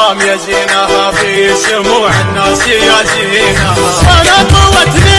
الغرام يا زينها في شموع الناس يا زينها. انا قوتني